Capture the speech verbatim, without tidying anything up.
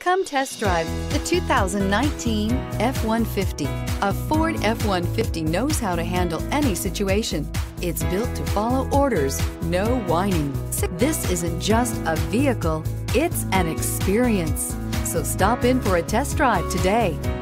Come test drive the two thousand nineteen F one fifty. A Ford F one fifty knows how to handle any situation. It's built to follow orders, no whining. This isn't just a vehicle, it's an experience. So stop in for a test drive today.